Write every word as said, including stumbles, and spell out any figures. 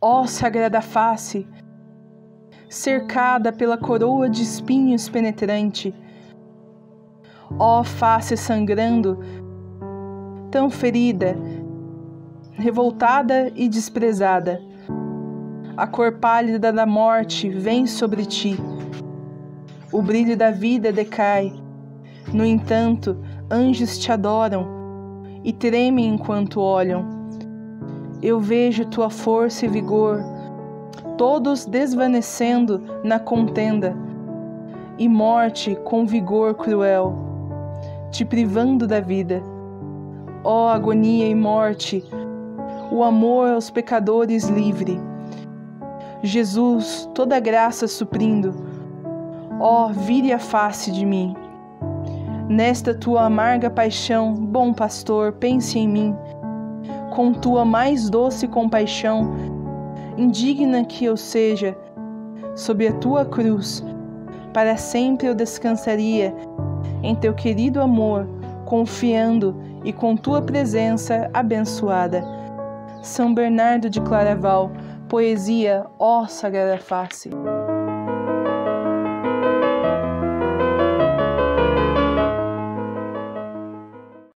Ó sagrada face, cercada pela coroa de espinhos penetrante, ó face sangrando, tão ferida, revoltada e desprezada, a cor pálida da morte vem sobre ti, o brilho da vida decai, no entanto, anjos te adoram e tremem enquanto olham. Eu vejo tua força e vigor, todos desvanecendo na contenda, e morte com vigor cruel, te privando da vida. Ó agonia e morte, o amor aos pecadores livre. Jesus, toda graça suprindo, ó, vire a face de mim. Nesta tua amarga paixão, bom pastor, pense em mim. Com tua mais doce compaixão, indigna que eu seja, sob a tua cruz, para sempre eu descansaria em teu querido amor, confiando e com tua presença abençoada. São Bernardo de Claraval, poesia, ó sagrada face.